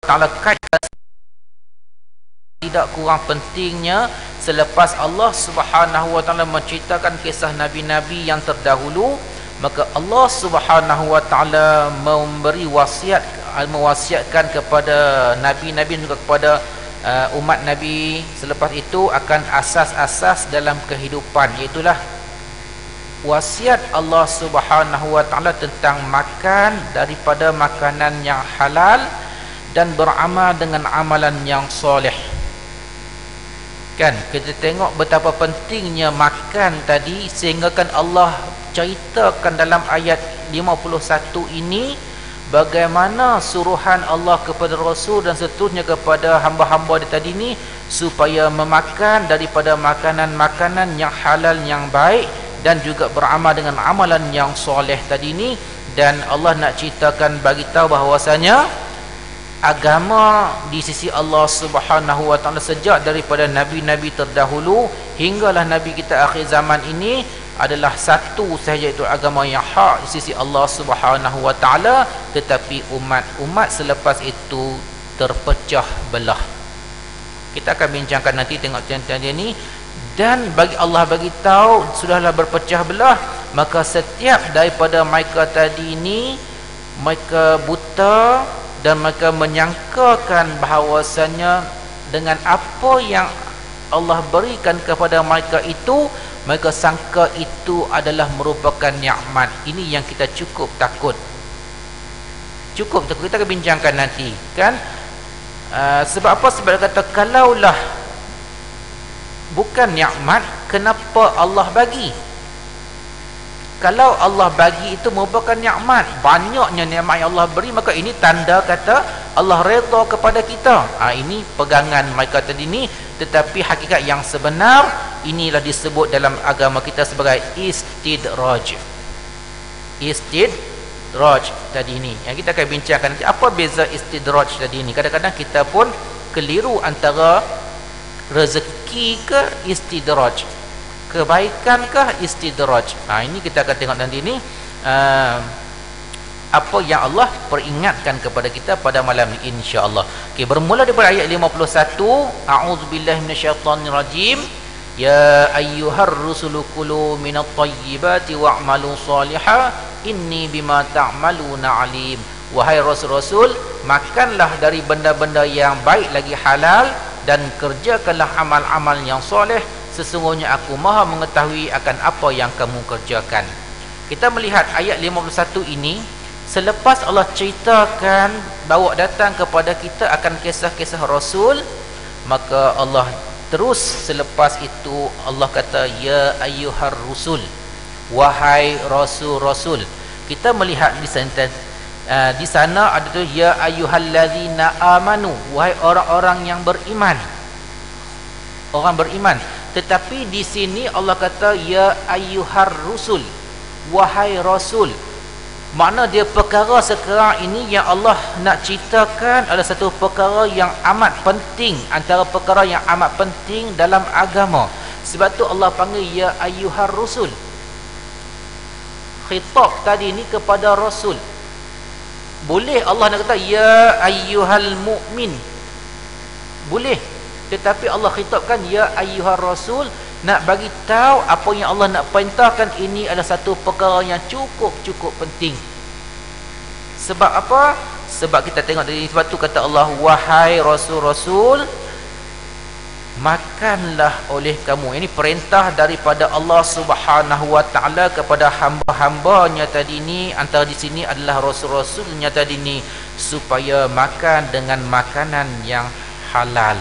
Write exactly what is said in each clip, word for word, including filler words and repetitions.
Taala kaitkan tidak kurang pentingnya selepas Allah Subhanahu wa taala menceritakan kisah nabi-nabi yang terdahulu, maka Allah Subhanahu wa taala memberi wasiat, mewasiatkan kepada nabi-nabi juga kepada uh, umat nabi selepas itu akan asas-asas dalam kehidupan, iaitu wasiat Allah Subhanahu wa taala tentang makan daripada makanan yang halal dan beramal dengan amalan yang soleh. Kan kita tengok betapa pentingnya makan tadi, sehingga kan Allah ceritakan dalam ayat lima puluh satu ini bagaimana suruhan Allah kepada Rasul dan seterusnya kepada hamba-hamba dia tadi ni supaya memakan daripada makanan-makanan yang halal yang baik dan juga beramal dengan amalan yang soleh tadi ni. Dan Allah nak ceritakan, bagi tahu bahawasanya agama di sisi Allah Subhanahu wa taala sejak daripada nabi-nabi terdahulu hinggalah nabi kita akhir zaman ini adalah satu sahaja, itu agama yang hak di sisi Allah Subhanahu wa taala, tetapi umat-umat selepas itu terpecah belah. Kita akan bincangkan nanti, tengok contoh dia ni. Dan bagi Allah bagi tahu sudahlah berpecah belah, maka setiap daripada mereka tadi ni mereka buta dan mereka menyangkakan bahawasanya dengan apa yang Allah berikan kepada mereka itu, mereka sangka itu adalah merupakan nikmat. Ini yang kita cukup takut. Cukup takut, kita akan bincangkan nanti kan. Uh, sebab apa? Sebab dia kata kalaulah bukan nikmat, kenapa Allah bagi? Kalau Allah bagi itu merupakan nikmat, banyaknya nikmat yang Allah beri, maka ini tanda kata Allah redha kepada kita. Ha, ini pegangan mereka tadi ni. Tetapi hakikat yang sebenar, inilah disebut dalam agama kita sebagai istidraj. Istidraj tadi ni yang kita akan bincangkan nanti. Apa beza istidraj tadi ni? Kadang-kadang kita pun keliru antara rezeki ke istidraj, kebaikankah istidraj. Nah, ini kita akan tengok nanti ni uh, apa yang Allah peringatkan kepada kita pada malam ni, insya-Allah. Okey, bermula daripada ayat lima puluh satu, a'udzubillahi minasyaitonirrajim. Ya ayyuhar rusulu kulu minat thayyibati wa'malu shalihan inni bima ta'maluna alim. Wahai rasul-rasul, makanlah dari benda-benda yang baik lagi halal dan kerjakanlah amal-amal yang soleh, sesungguhnya aku maha mengetahui akan apa yang kamu kerjakan. Kita melihat ayat lima puluh satu ini, selepas Allah ceritakan, bawa datang kepada kita akan kisah-kisah Rasul, maka Allah terus selepas itu Allah kata ya ayyuhar rusul, wahai rasul-rasul. Kita melihat di sana, uh, di sana ada tu ya ayyuhallazina amanu, wahai orang-orang yang beriman, orang beriman. Tetapi di sini Allah kata ya ayyuhar rusul, wahai rasul. Makna dia perkara sekarang ini yang Allah nak ceritakan adalah satu perkara yang amat penting, antara perkara yang amat penting dalam agama. Sebab tu Allah panggil ya ayyuhar rusul. Khitab tadi ni kepada rasul. Boleh Allah nak kata ya ayyuhal mu'min, boleh. Tetapi Allah khitabkan ya ayyuhar rasul, nak bagi tahu apa yang Allah nak perintahkan ini adalah satu perkara yang cukup-cukup penting. Sebab apa? Sebab kita tengok dari sebab tu kata Allah, wahai rasul-rasul, makanlah oleh kamu. Ini perintah daripada Allah Subhanahu wa taala kepada hamba-hambanya tadi ni, antara di sini adalah rasul-rasulnya tadi ni, supaya makan dengan makanan yang halal.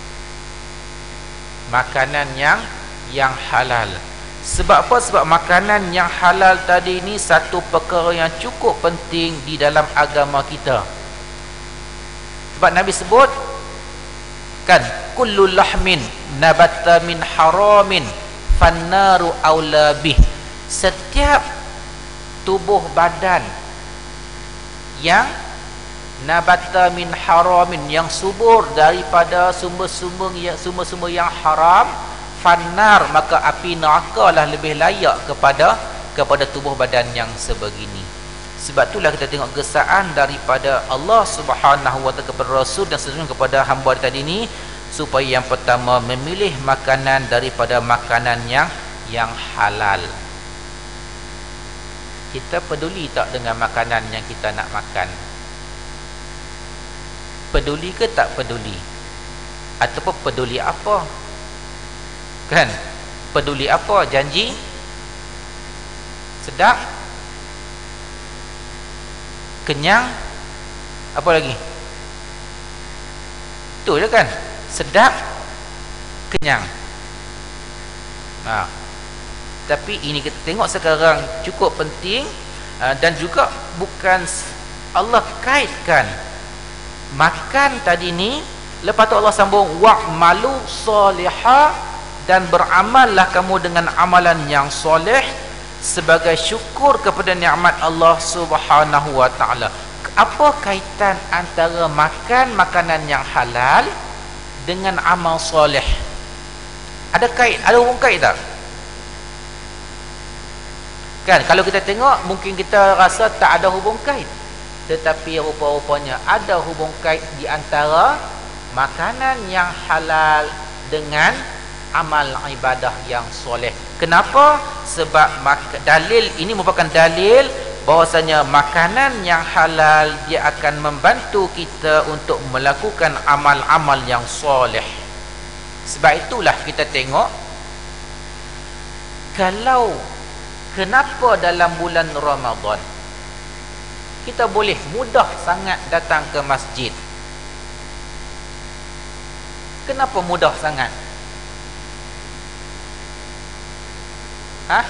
Makanan yang yang halal. Sebab apa? Sebab makanan yang halal tadi ni satu perkara yang cukup penting di dalam agama kita. Sebab Nabi sebut kan, kullu lahmin nabatta min haramin fannaru aula bih. Setiap tubuh badan yang nabatta min haramin, yang subur daripada sumber-sumber yang sumber-sumber yang haram, fannar, maka api neraka lah lebih layak kepada kepada tubuh badan yang sebegini. Sebab itulah kita tengok gesaan daripada Allah Subhanahu wa taala kepada Rasul dan seterusnya kepada hamba tadi ni, supaya yang pertama memilih makanan daripada makanan yang yang halal. Kita peduli tak dengan makanan yang kita nak makan? Peduli ke tak peduli? Ataupun peduli apa? Kan? Peduli apa? Janji sedap, kenyang, apa lagi? Itu je kan? Sedap, kenyang. Nah, tapi ini kita tengok sekarang cukup penting, dan juga bukan Allah kaitkan makan tadi ni. Lepas tu Allah sambung wa'malu salihah, dan beramallah kamu dengan amalan yang soleh sebagai syukur kepada nikmat Allah Subhanahu wa taala. Apa kaitan antara makan makanan yang halal dengan amal soleh? Ada kait, ada hubung kait tak? Kan kalau kita tengok mungkin kita rasa tak ada hubung kait, tetapi rupa-rupanya ada hubung kait di antara makanan yang halal dengan amal ibadah yang soleh. Kenapa? Sebab dalil ini merupakan dalil bahwasanya makanan yang halal dia akan membantu kita untuk melakukan amal-amal yang soleh. Sebab itulah kita tengok, kalau kenapa dalam bulan Ramadan kita boleh mudah sangat datang ke masjid? Kenapa mudah sangat? Hah?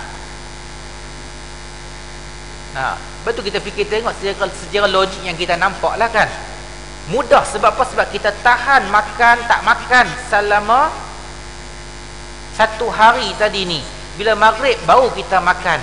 Nah, betul, kita fikir tengok secara, secara logik yang kita nampak lah kan. Mudah sebab apa? Sebab kita tahan makan tak makan selama satu hari tadi ni. Bila maghrib baru kita makan.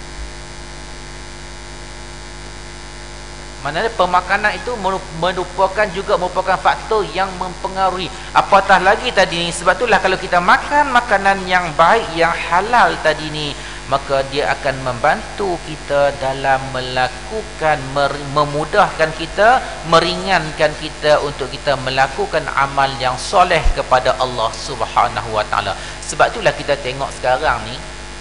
Maknanya pemakanan itu merupakan juga merupakan faktor yang mempengaruhi. Apatah lagi tadi ni, sebab itulah kalau kita makan makanan yang baik, yang halal tadi ni, maka dia akan membantu kita dalam melakukan, memudahkan kita, meringankan kita untuk kita melakukan amal yang soleh kepada Allah Subhanahu wa taala. Sebab itulah kita tengok sekarang ni,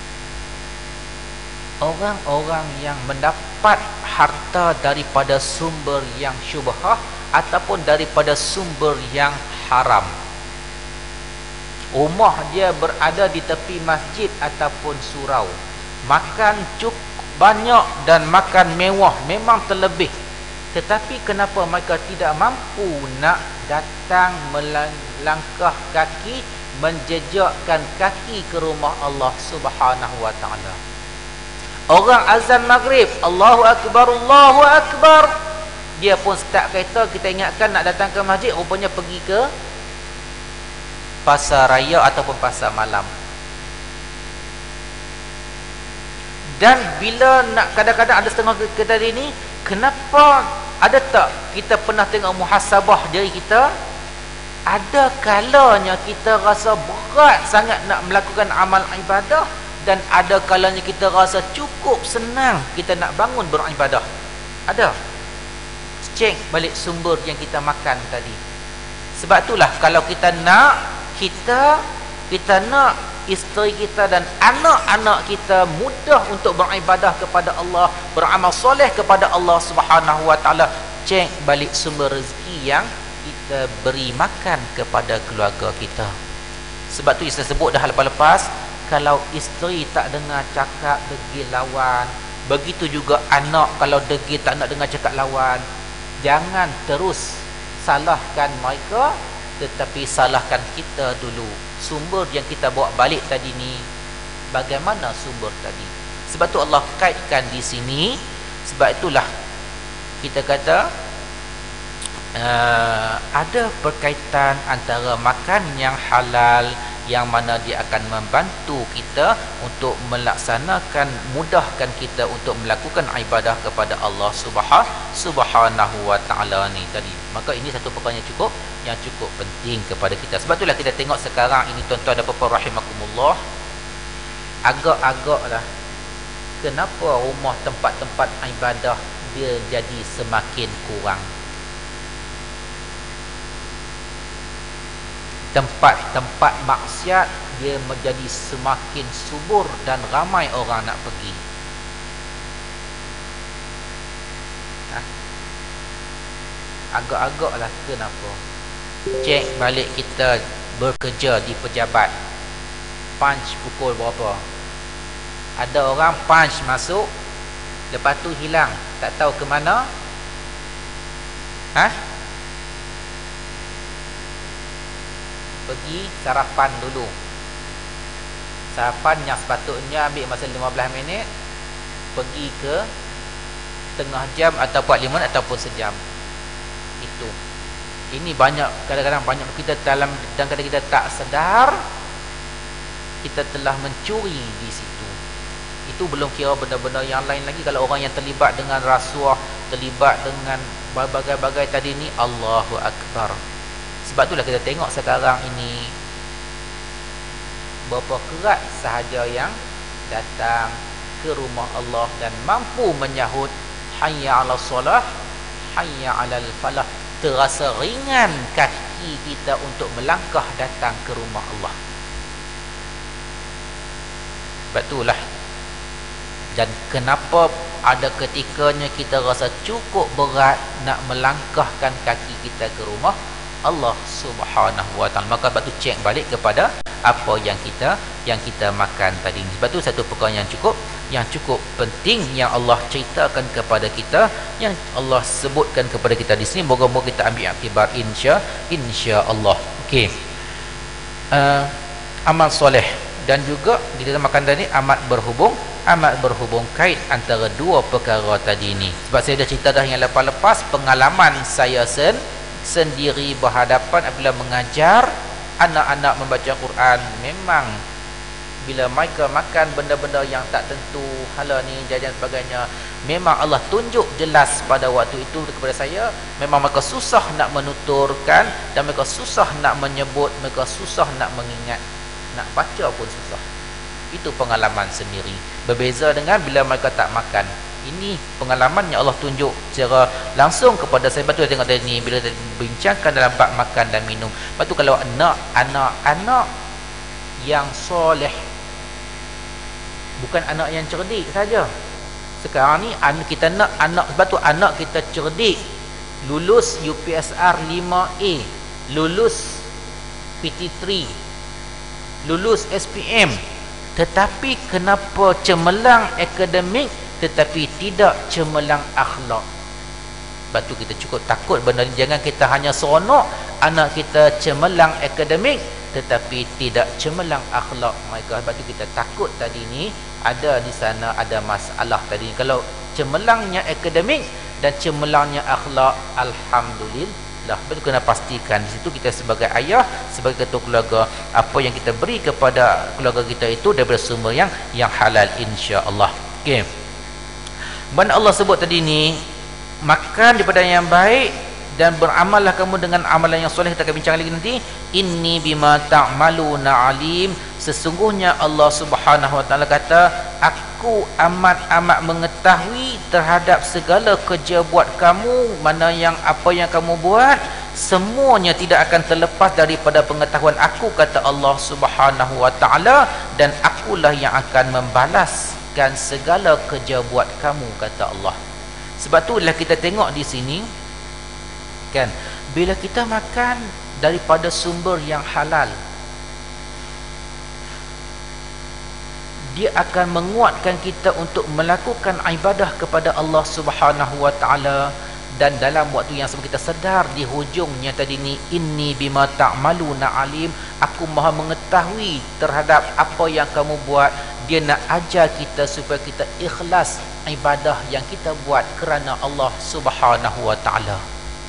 orang-orang yang mendapat harta daripada sumber yang syubhah ataupun daripada sumber yang haram, rumah dia berada di tepi masjid ataupun surau, makan cukup banyak dan makan mewah, memang terlebih, tetapi kenapa mereka tidak mampu nak datang melangkah kaki, menjejakkan kaki ke rumah Allah Subhanahu wa taala? Orang azan maghrib, Allahu Akbar, Allahu Akbar, dia pun start kereta, kita ingatkan nak datang ke masjid, rupanya pergi ke pasar raya ataupun pasar malam. Dan bila nak, kadang-kadang ada setengah kita ini, kenapa, ada tak kita pernah tengok muhasabah diri kita? Ada kalanya kita rasa berat sangat nak melakukan amal ibadah, dan ada kalanya kita rasa cukup senang kita nak bangun beribadah. Ada. Cek balik sumber yang kita makan tadi. Sebab itulah kalau kita nak, kita kita nak isteri kita dan anak-anak kita mudah untuk beribadah kepada Allah, beramal soleh kepada Allah Subhanahu wa taala, cek balik sumber rezeki yang kita beri makan kepada keluarga kita. Sebab tu saya sebut dah lepas-lepas, kalau isteri tak dengar cakap degil lawan, begitu juga anak kalau degil tak nak dengar cakap lawan, jangan terus salahkan mereka, tetapi salahkan kita dulu. Sumber yang kita bawa balik tadi ni, bagaimana sumber tadi? Sebab tu Allah kaitkan di sini. Sebab itulah kita kata uh, ada berkaitan antara makan yang halal, yang mana dia akan membantu kita untuk melaksanakan, mudahkan kita untuk melakukan ibadah kepada Allah Subhanahu wa taala ni tadi. Maka ini satu perkara yang cukup yang cukup penting kepada kita. Sebab itulah kita tengok sekarang ini, tuan-tuan dan puan-puan rahimakumullah, agak-agaklah kenapa rumah tempat-tempat ibadah dia jadi semakin kurang. Tempat-tempat maksiat dia menjadi semakin subur dan ramai orang nak pergi. Ha? Agak-agaklah kenapa? Cek balik kita bekerja di pejabat. Punch pukul berapa? Ada orang punch masuk, lepas tu hilang, tak tahu ke mana. Ha? Pergi sarapan dulu. Sarapan yang sepatutnya ambil masa lima belas minit, pergi ke tengah jam atau empat puluh lima minit ataupun sejam. Itu. Ini banyak, kadang-kadang banyak kita dalam, dan kadang kita tak sedar kita telah mencuri di situ. Itu belum kira benda-benda yang lain lagi. Kalau orang yang terlibat dengan rasuah, terlibat dengan berbagai-bagai tadi ni, Allahu Akbar. Sebab itulah kita tengok sekarang ini berapa kerat sahaja yang datang ke rumah Allah dan mampu menyahut hayya 'alas solah, hayya 'alal falah. Terasa ringan kaki kita untuk melangkah datang ke rumah Allah. Sebab itulah, dan kenapa ada ketikanya kita rasa cukup berat nak melangkahkan kaki kita ke rumah Allah Subhanahu wa taala. Maka sebab tu cek balik kepada apa yang kita yang kita makan tadi. Sebab tu satu perkara yang cukup yang cukup penting yang Allah ceritakan kepada kita, yang Allah sebutkan kepada kita di sini. Moga-moga kita ambil iktibar insya insya-Allah. Okey. Uh, amal soleh dan juga di dalam makan tadi amat berhubung amat berhubung kait antara dua perkara tadi ni. Sebab saya dah cerita dah yang lepas-lepas pengalaman saya sen sendiri berhadapan apabila mengajar anak-anak membaca Quran. Memang bila mereka makan benda-benda yang tak tentu, hala ni jajan sebagainya, memang Allah tunjuk jelas pada waktu itu kepada saya, memang mereka susah nak menuturkan dan mereka susah nak menyebut, mereka susah nak mengingat, nak baca pun susah. Itu pengalaman sendiri. Berbeza dengan bila mereka tak makan. Ini pengalaman yang Allah tunjuk secara langsung kepada saya. Betul tengok tadi ni bila bincangkan dalam bab makan dan minum. Lepas tu kalau anak anak-anak yang soleh, bukan anak yang cerdik saja. Sekarang ni kita nak anak, sebab tu anak kita cerdik, lulus U P S R lima A, lulus P T tiga, lulus S P M, tetapi kenapa cemerlang akademik tetapi tidak cemerlang akhlak? Sebab tu kita cukup takut benda ni. Jangan kita hanya seronok anak kita cemerlang akademik tetapi tidak cemerlang akhlak mereka. Sebab tu kita takut tadi ni ada di sana ada masalah tadi. Kalau cemerlangnya akademik dan cemerlangnya akhlak, alhamdulillah. Betul, kena pastikan di situ kita sebagai ayah, sebagai ketua keluarga, apa yang kita beri kepada keluarga kita itu daripada sumber yang yang halal insya-Allah. Okey. Mana Allah sebut tadi ni, makan daripada yang baik dan beramallah kamu dengan amalan yang soleh. Kita akan bincang lagi nanti. Inni bima ta'maluna alim. Sesungguhnya Allah Subhanahu wa taala kata, aku amat-amat mengetahui terhadap segala kerja buat kamu. Mana yang apa yang kamu buat, semuanya tidak akan terlepas daripada pengetahuan aku, kata Allah Subhanahu wa taala, dan akulah yang akan membalaskan segala kerja buat kamu, kata Allah. Sebab itulah kita tengok di sini kan, bila kita makan daripada sumber yang halal, dia akan menguatkan kita untuk melakukan ibadah kepada Allah Subhanahu wa taala. Dan dalam waktu yang sebelum kita sedar di hujungnya tadi ni, inni bima ta'maluna alim, aku maha mengetahui terhadap apa yang kamu buat. Dia nak ajar kita supaya kita ikhlas ibadah yang kita buat kerana Allah Subhanahu wa taala.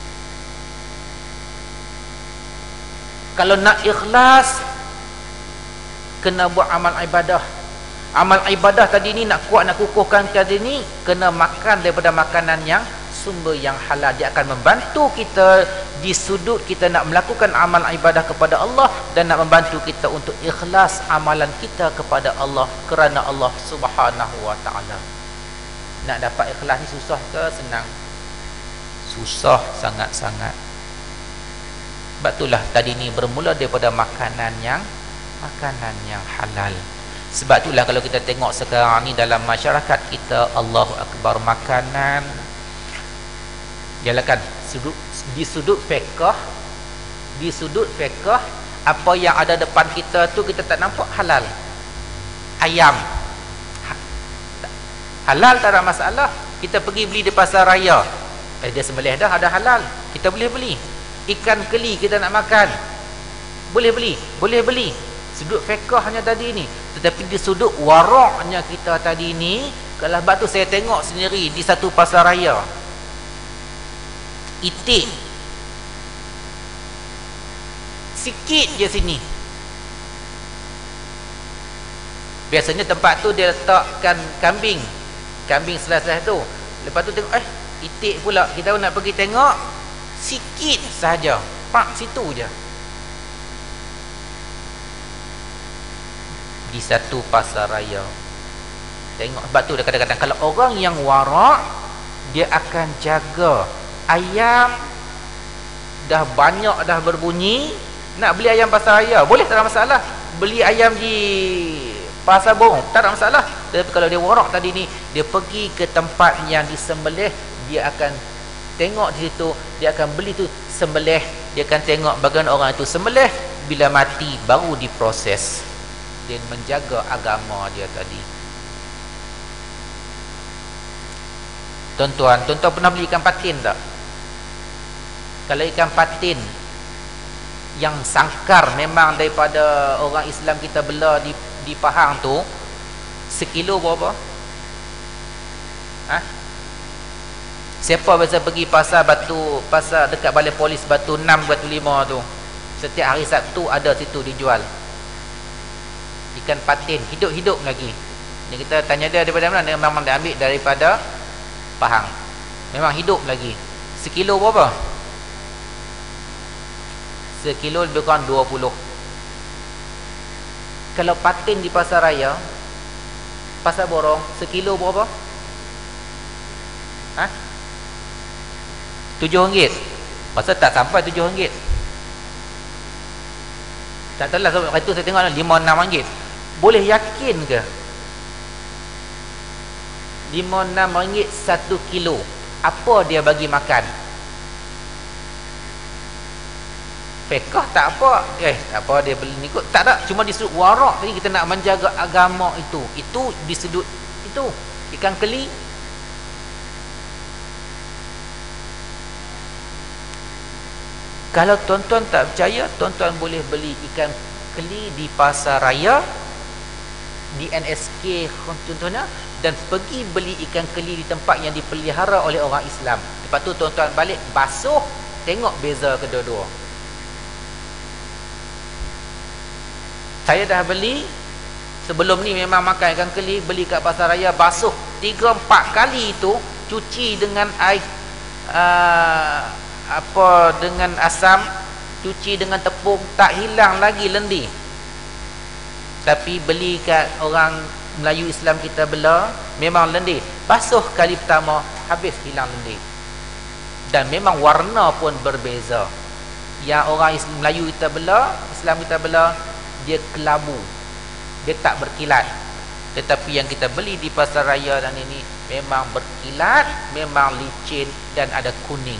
Kalau nak ikhlas, kena buat amal ibadah. Amal ibadah tadi ni nak kuat, nak kukuhkan tadi ni, kena makan daripada makanan yang sumber yang halal. Dia akan membantu kita di sudut kita nak melakukan amal ibadah kepada Allah, dan nak membantu kita untuk ikhlas amalan kita kepada Allah kerana Allah Subhanahu wa taala. Nak dapat ikhlas ni susah ke senang? Susah sangat-sangat. Sebab itulah tadi ni bermula daripada makanan yang makanan yang halal. Sebab itulah kalau kita tengok sekarang ni dalam masyarakat kita, Allahu Akbar, makanan jalakan sudut, di sudut fiqh, di sudut fiqh apa yang ada depan kita tu kita tak nampak halal. Ayam halal tak ada masalah. Kita pergi beli di pasar raya, eh, dia sembelih dah, ada halal, kita boleh beli. Ikan keli kita nak makan, boleh beli, boleh beli. Sudut fiqhnya tadi ni. Tetapi di sudut waraknya kita tadi ni, kalau sebab tu saya tengok sendiri di satu pasar raya, itik sikit je sini. Biasanya tempat tu dia letakkan kambing, kambing selas-selas tu. Lepas tu tengok, eh itik pula. Kita nak pergi tengok, sikit sahaja, pak situ je. Di satu pasar raya. Tengok, sebab tu kadang-kadang kalau orang yang warak, dia akan jaga. Ayam dah banyak dah berbunyi, nak beli ayam pasar raya, boleh, tak ada masalah. Beli ayam di pasar borong, tak ada masalah. Tapi kalau dia warak tadi ni, dia pergi ke tempat yang disembelih, dia akan tengok di situ, dia akan beli tu sembelih, dia akan tengok bagaimana orang itu sembelih, bila mati baru diproses. Dia menjaga agama dia tadi. Tuan-tuan, tuan-tuan pernah beli ikan patin tak? Kalau ikan patin yang sangkar memang daripada orang Islam kita bela di di Pahang tu, sekilo berapa? Ha? Siapa biasa pergi pasar Batu, pasar dekat balai polis Batu enam, Batu lima tu, setiap hari Sabtu ada situ dijual ikan patin, hidup-hidup lagi. Ni kita tanya dia daripada mana? Dia memang dia ambil daripada Pahang, memang hidup lagi. Sekilo berapa? Sekilo lebih kurang dua puluh. Kalau patin di pasar raya, pasar borong, sekilo berapa? Ha? tujuh ringgit. Masa tak sampai tujuh ringgit. Tak tahu lah, sebab itu saya tengok lima enam ringgit. Boleh yakin ke? lima enam ringgit satu kilo. Apa dia bagi makan? Fiqh tak apa. Eh, tak apa dia beli ni kot. Tak ada, cuma di sudut warak tadi kita nak menjaga agama itu. Itu di sudut itu. Ikan keli. Kalau tuan-tuan tak percaya, tuan-tuan boleh beli ikan keli di pasar raya, di N S K contohnya, dan pergi beli ikan keli di tempat yang dipelihara oleh orang Islam. Lepas tu tuan-tuan balik basuh, tengok beza kedua-dua. Saya dah beli sebelum ni, memang makan ikan keli, beli kat pasar raya, basuh tiga empat kali itu, cuci dengan air uh, apa dengan asam, cuci dengan tepung, tak hilang lagi lendi. Tapi beli kat orang Melayu Islam kita bela, memang lendi. Basuh kali pertama, habis hilang lendi. Dan memang warna pun berbeza. Yang orang Islam, Melayu kita bela, Islam kita bela, dia kelabu, dia tak berkilat. Tetapi yang kita beli di pasar raya dan ini memang berkilat, memang licin dan ada kuning.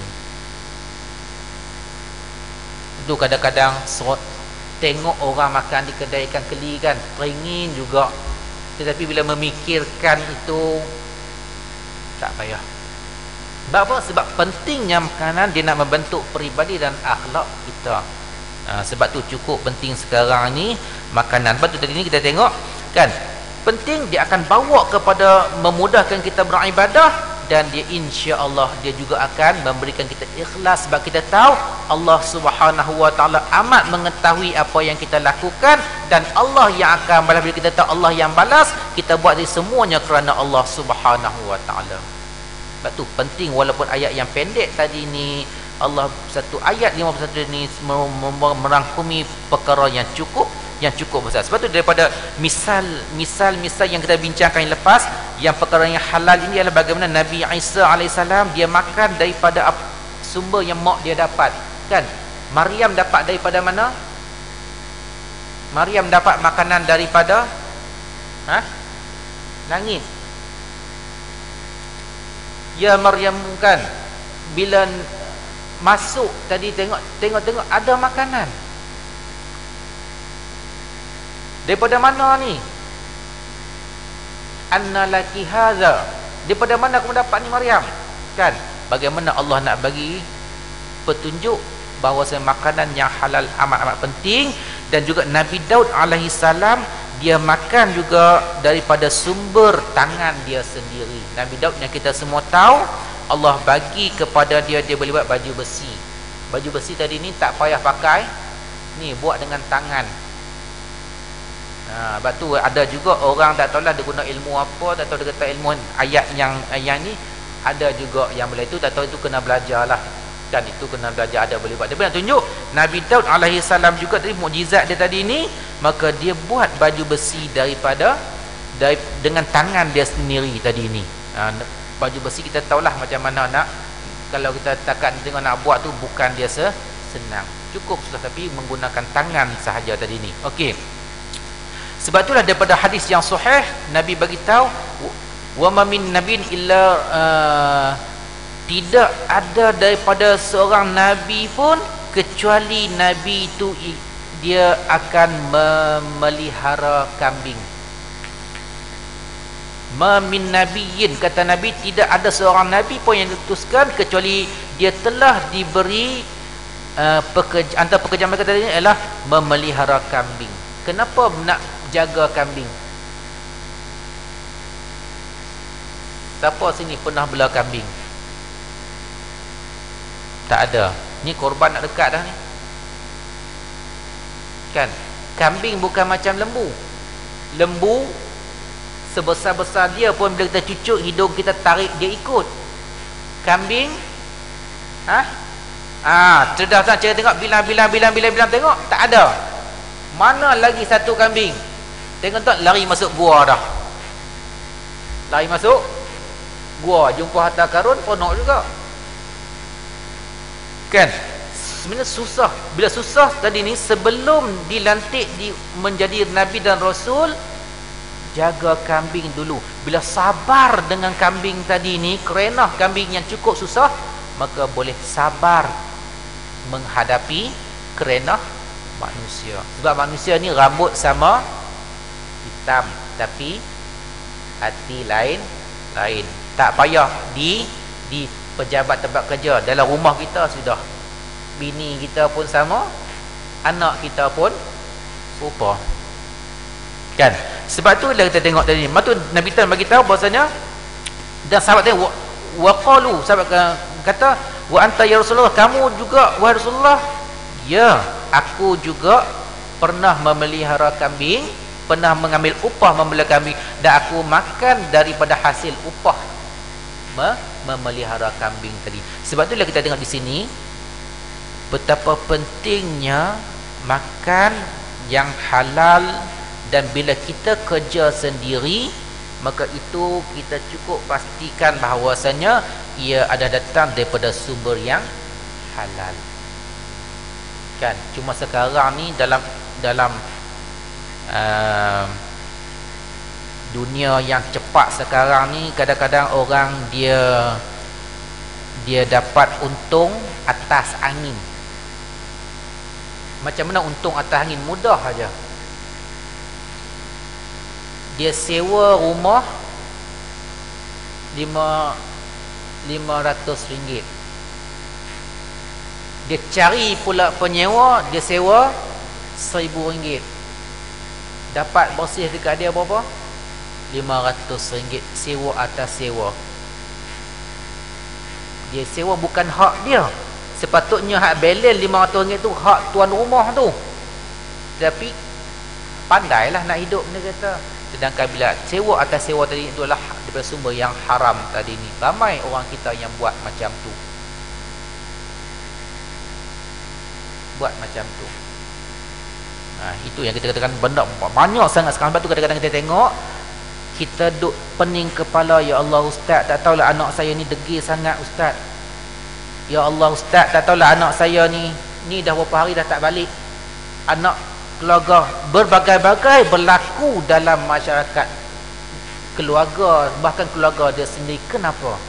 Itu kadang-kadang tengok orang makan di kedai ikan keli kan, teringin juga. Tetapi bila memikirkan itu, tak payah. Sebab apa? Sebab pentingnya makanan, dia nak membentuk peribadi dan akhlak kita. Ha, sebab tu cukup penting sekarang ni makanan. Sebab tu tadi ni kita tengok kan, penting dia akan bawa kepada memudahkan kita beribadah, dan dia insya-Allah dia juga akan memberikan kita ikhlas, sebab kita tahu Allah Subhanahu wa taala amat mengetahui apa yang kita lakukan, dan Allah yang akan balas. Bila kita tahu Allah yang balas, kita buat ini semuanya kerana Allah Subhanahu wa taala. Sebab tu penting, walaupun ayat yang pendek tadi ni, Allah satu ayat lima puluh satu ni merangkumi perkara yang cukup, yang cukup besar. Sebab tu daripada misal misal misal yang kita bincangkan yang lepas, yang perkara yang halal ini adalah bagaimana Nabi Isa alaihissalam dia makan daripada sumber yang mak dia dapat, kan? Maryam dapat daripada mana? Maryam dapat makanan daripada ha? Langit. Ya Maryam, kan, bila masuk tadi tengok tengok tengok ada makanan. Daripada mana ni? Anna laki hadza. Daripada mana kamu dapat ni Maryam? Kan? Bagaimana Allah nak bagi petunjuk bahawa makanan yang halal amat-amat penting. Dan juga Nabi Daud alaihi salam dia makan juga daripada sumber tangan dia sendiri. Nabi Daud yang kita semua tahu, Allah bagi kepada dia, dia boleh buat baju besi. Baju besi tadi ni tak payah pakai, ni buat dengan tangan. Ha, sebab tu ada juga orang tak tahulah dia guna ilmu apa, tak tahu dia kata ilmu ayat yang yang ni, ada juga yang boleh tu, tak tahu itu kena belajar lah. Kan itu kena belajar, ada boleh buat. Dia nak tunjuk Nabi Daud alaihi salam juga tadi mukjizat dia tadi ni, maka dia buat baju besi daripada dari, dengan tangan dia sendiri tadi ni. Ha, baju besi kita tahulah macam mana nak, kalau kita takkan tengok nak buat tu bukan dia senang. Cukup sudah, tapi menggunakan tangan sahaja tadi ni. Okey. Sebab itulah daripada hadis yang sahih Nabi bagi tahu wa ma min nabiyyin illa uh, tidak ada daripada seorang nabi pun kecuali nabi itu dia akan memelihara kambing. Ma min nabiyyin, kata Nabi, tidak ada seorang nabi pun yang diutuskan kecuali dia telah diberi uh, pekerja, antara pekerjaan mereka tadi ialah memelihara kambing. Kenapa nak jaga kambing? Siapa sini pernah bela kambing? Tak ada. Ni korban nak dekat dah ni. Kan? Kambing bukan macam lembu. Lembu sebesar-besar dia pun bila kita cucuk hidung kita tarik dia ikut. Kambing ha? Ah, cerdas tak? Cara tengok bilang-bilang bilang-bilang bilang tengok, tak ada. Mana lagi satu kambing? Tengok tak, lari masuk gua dah. Lari masuk gua, jumpa harta karun ponok juga. Kan? Sebenarnya susah. Bila susah tadi ni, sebelum dilantik di, menjadi Nabi dan Rasul, jaga kambing dulu. Bila sabar dengan kambing tadi ni, kerana kambing yang cukup susah, maka boleh sabar menghadapi kerana manusia. Sebab manusia ni rambut sama hitam, tapi hati lain lain. Tak payah di di pejabat tempat kerja, dalam rumah kita sudah, bini kita pun sama, anak kita pun serupa. Kan? Sebab tu kita tengok tadi, maka Nabi Tan bagi tahu bahasanya, dan sahabat dia waqalu, sahabat kata, wa anta ya Rasulullah, kamu juga wahai Rasulullah? Ya, aku juga pernah memelihara kambing, pernah mengambil upah memelihara kambing, dan aku makan daripada hasil upah memelihara kambing tadi. Sebab itulah kita tengok di sini betapa pentingnya makan yang halal. Dan bila kita kerja sendiri, maka itu kita cukup pastikan bahawasanya ia ada datang daripada sumber yang halal. Kan? Cuma sekarang ni dalam dalam uh, dunia yang cepat sekarang ni, kadang-kadang orang dia dia dapat untung atas angin. Macam mana untung atas angin? Mudah aja. Dia sewa rumah lima lima ratus ringgit. Dia cari pula penyewa, dia sewa seribu ringgit. Dapat bersih dekat dia berapa? lima ratus ringgit. Sewa atas sewa. Dia sewa bukan hak dia. Sepatutnya hak balance lima ratus ringgit tu hak tuan rumah tu. Tapi pandailah nak hidup, dia kata. Sedangkan bila sewa atas sewa tadi, itu adalah daripada sumber yang haram tadi ni. Ramai orang kita yang buat macam tu. Buat macam tu. Ha, itu yang kita katakan benda banyak sangat sekarang. Sebab tu kadang-kadang kita tengok, kita duk pening kepala, ya Allah ustaz, tak tahulah anak saya ni degil sangat ustaz. Ya Allah ustaz, tak tahulah anak saya ni ni dah berapa hari dah tak balik. Anak keluarga berbagai-bagai berlaku dalam masyarakat keluarga, bahkan keluarga dia sendiri. Kenapa?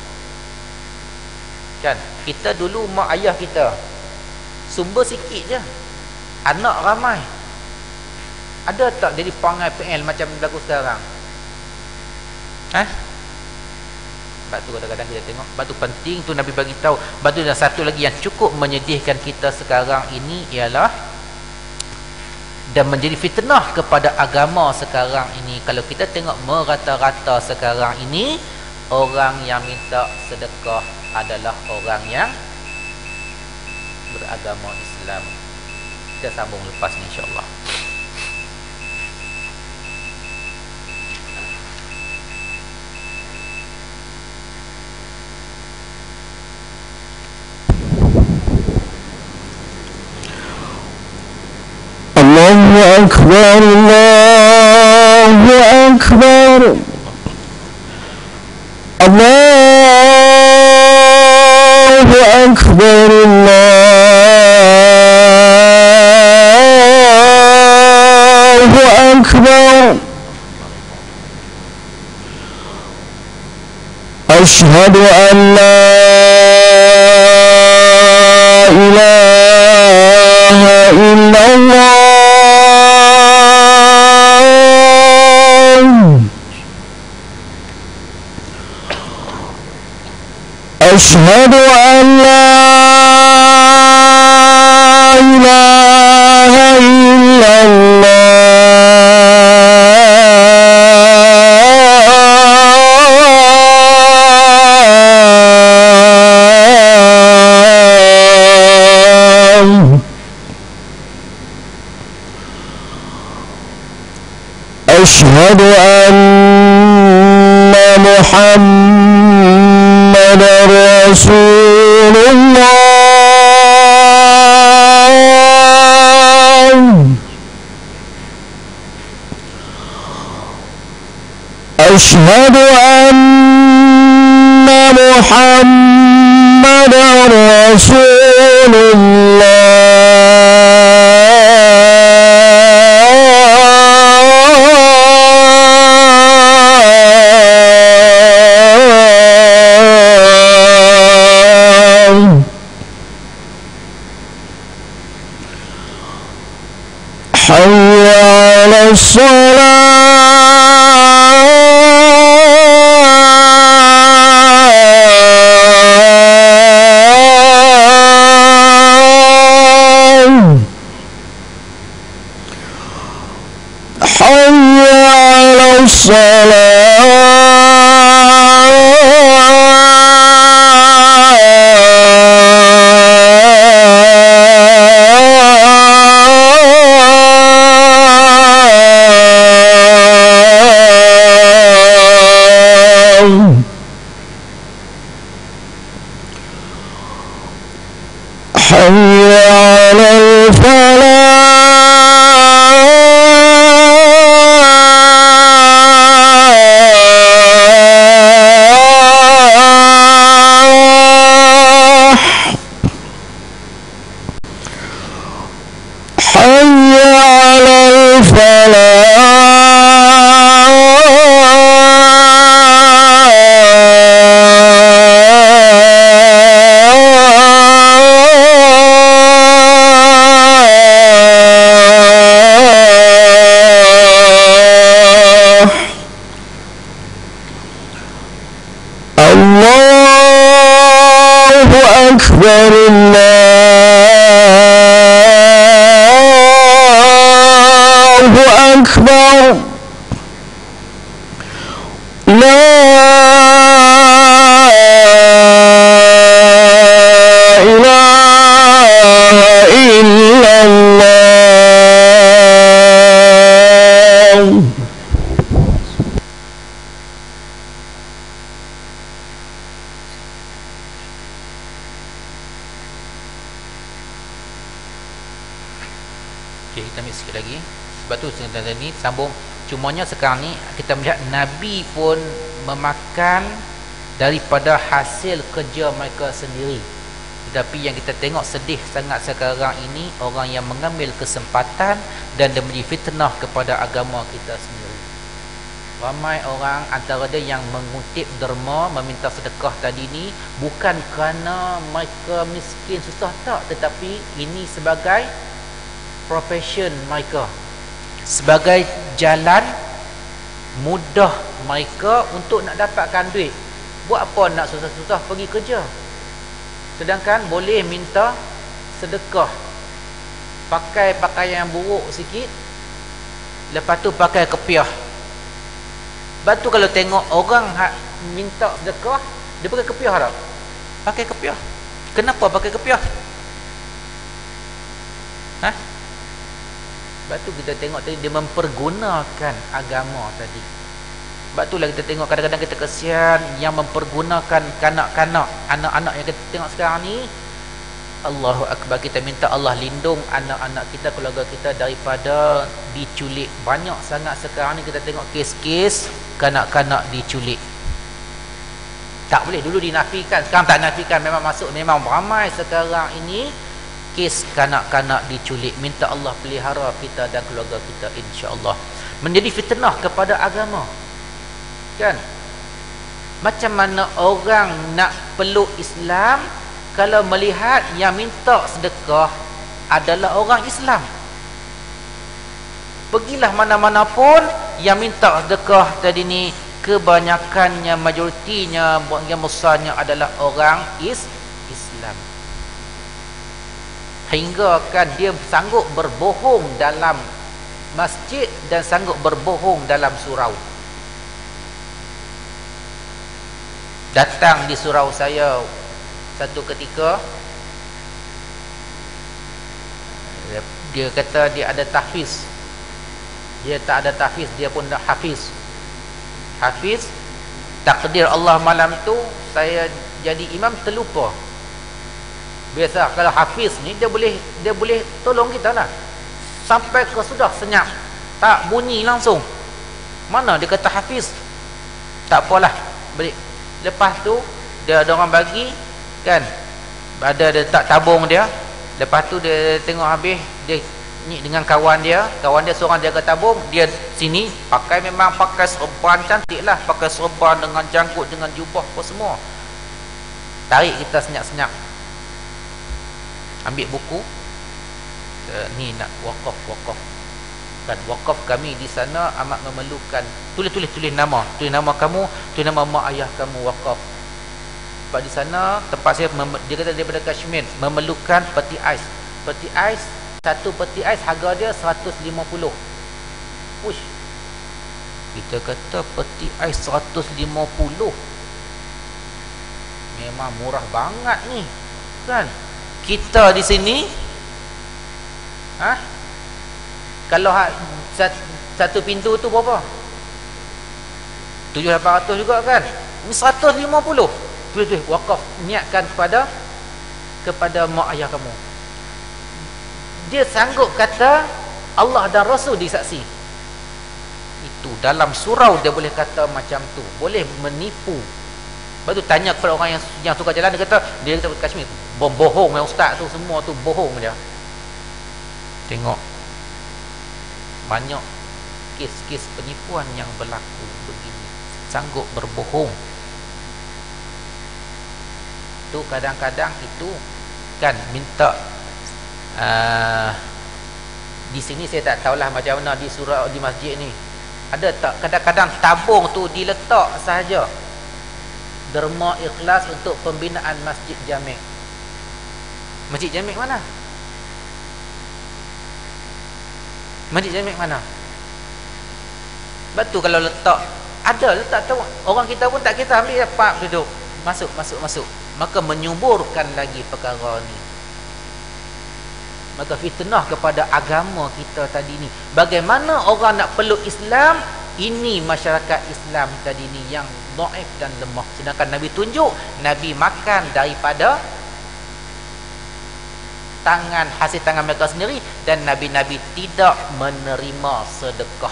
Kan kita dulu mak ayah kita sumber sikit je, anak ramai. Ada tak jadi pangai P L macam berlaku sekarang? Ha? Sebab tu kadang-kadang kita tengok, sebab tu penting tu Nabi bagi tahu. Sebab tu dan satu lagi yang cukup menyedihkan kita sekarang ini ialah, dan menjadi fitnah kepada agama sekarang ini, kalau kita tengok merata-rata sekarang ini, orang yang minta sedekah adalah orang yang beragama Islam. Kita sambung lepas ni insya-Allah. Allahu Akbar, Allahu Akbar, Allahu Akbar, Allahu Akbar. Ashhadu an la ilaha illallah. أشهد أن لا إله إلا الله. أشهد أن محمد رسول الله. أشهد أن محمد رسول الله. حي على الصلاة. حي على حي على الفلاح. حي على الفلاح. الله أكبر، الله أكبر. لا إله إلا الله. Okey, kita ambil sikit lagi. Sebab tu sebenarnya ni sambung. Cumanya sekarang ni kita melihat Nabi pun memakan daripada hasil kerja mereka sendiri. Tetapi yang kita tengok sedih sangat sekarang ini, orang yang mengambil kesempatan dan diberi fitnah kepada agama kita sendiri. Ramai orang antara dia yang mengutip derma, meminta sedekah tadi ni bukan kerana mereka miskin susah, tak, tetapi ini sebagai profession mereka, sebagai jalan mudah mereka untuk nak dapatkan duit. Buat apa nak susah-susah pergi kerja, sedangkan boleh minta sedekah, pakai pakaian yang buruk sikit, lepas tu pakai kepiah. Lepas tu kalau tengok orang minta sedekah, dia pakai kepiah tak? Pakai kepiah. Kenapa pakai kepiah? Ha? Sebab tu kita tengok tadi dia mempergunakan agama tadi. Sebab tu lah kita tengok kadang-kadang kita kesian yang mempergunakan kanak-kanak, anak-anak yang kita tengok sekarang ni. Allahu Akbar, kita minta Allah lindung anak-anak kita, keluarga kita daripada diculik. Banyak sangat sekarang ni kita tengok kes-kes kanak-kanak diculik. Tak boleh, dulu dinafikan, sekarang tak nafikan, memang masuk. Memang ramai sekarang ini kes kanak-kanak diculik. Minta Allah pelihara kita dan keluarga kita, insya-Allah. Menjadi fitnah kepada agama, kan? Macam mana orang nak peluk Islam kalau melihat yang minta sedekah adalah orang Islam? Pergilah mana-mana pun, yang minta sedekah tadi ni kebanyakannya, majoritinya, yang besarnya adalah orang is Islam. Hingga kan dia sanggup berbohong dalam masjid dan sanggup berbohong dalam surau. Datang di surau saya satu ketika, dia kata dia ada tahfiz. Dia tak ada tahfiz, dia pun dah hafiz. Hafiz, takdir Allah malam tu saya jadi imam terlupa. Biasa kalau hafiz ni dia boleh dia boleh tolong kita lah, sampai ke sudah senyap, tak bunyi langsung. Mana dia kata hafiz? Tak apalah, balik. Lepas tu dia ada orang bagi, kan, ada dia tak tabung dia. Lepas tu dia tengok habis, dia ni dengan kawan dia, kawan dia seorang jaga tabung, dia sini pakai, memang pakai serban cantik lah, pakai serban dengan janggut, dengan jubah apa semua. Tarik kita senyap-senyap, ambil buku, uh, ni nak wakaf, wakaf kan, wakaf kami di sana amat memerlukan, tulis-tulis tulis nama, tulis nama kamu, tulis nama mak ayah kamu, wakaf. Sebab di sana tempat saya, dia kata daripada Kashmir, memerlukan peti ais. Peti ais, satu peti ais harga dia seratus lima puluh. Uish, kita kata peti ais seratus lima puluh, memang murah banget ni, kan? Kita di sini, ha? Kalau ha, satu pintu tu berapa? tujuh lapan ratus juga, kan? Ini seratus lima puluh. Tulis-tulis wakaf, niatkan kepada kepada mak ayah kamu. Dia sanggup kata Allah dan Rasul disaksi. Itu dalam surau dia boleh kata macam tu, boleh menipu. Lepas tu tanya kepada orang yang yang suka jalan, dia kata, dia kata Kashmir, bohong yang ustaz tu, semua tu bohong dia. Tengok banyak kes-kes penipuan yang berlaku begini, sanggup berbohong. Tu kadang-kadang itu kan minta uh, di sini saya tak tahulah macam mana di surau, di masjid ni ada tak, kadang-kadang tabung tu diletak sahaja, derma ikhlas untuk pembinaan masjid Jami'. Masjid Jami' mana? Masjid Jami' mana? Batu kalau letak, ada letak tahu, orang kita pun tak kita ambil, pak duduk, masuk masuk masuk, maka menyuburkan lagi perkara ni. Maka fitnah kepada agama kita tadi ni. Bagaimana orang nak peluk Islam? Ini masyarakat Islam tadi ni yang dhaif dan lemah. Sedangkan Nabi tunjuk, Nabi makan daripada tangan, hasil tangan mereka sendiri, dan Nabi-Nabi tidak menerima sedekah.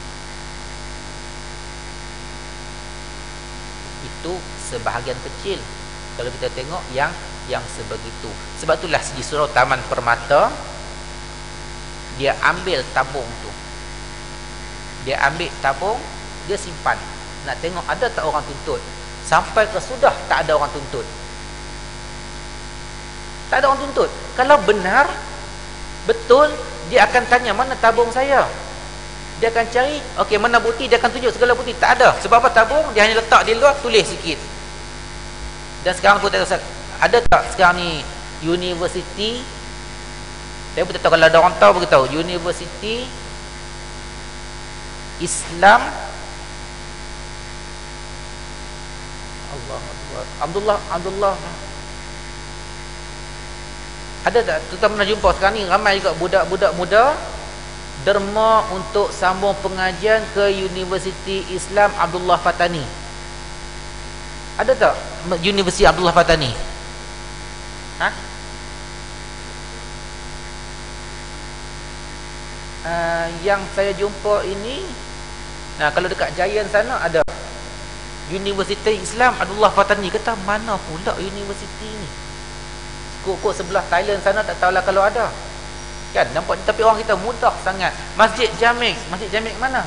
Itu sebahagian kecil kalau kita tengok yang yang sebegitu. Sebab itulah di surau Taman Permata dia ambil tabung tu, dia ambil tabung, dia simpan, nak tengok ada tak orang tuntut. Sampai ke sudah tak ada orang tuntut, tak ada orang tuntut. Kalau benar betul, dia akan tanya, mana tabung saya? Dia akan cari, okey, mana bukti? Dia akan tunjuk segala bukti. Tak ada. Sebab apa? Tabung dia hanya letak di luar, tulis sikit. Dan sekarang pun tak tahu, ada tak sekarang ni universiti, saya pun tak tahu, kalau ada orang tahu beritahu, Universiti Islam Allah Abdullah Abdullah ada tak? Kita pernah jumpa sekarang ni ramai juga budak-budak muda derma untuk sambung pengajian ke Universiti Islam Abdullah Fatani. Ada tak Universiti Abdullah Fatani? Ha? Uh, yang saya jumpa ini, nah kalau dekat Giant sana ada Universiti Islam Abdullah Fatani. Kata mana pula universiti ni? Kok-kok sebelah Thailand sana tak tahulah kalau ada. Kan nampak, tapi orang kita mudah sangat. Masjid Jamik, Masjid Jamik mana?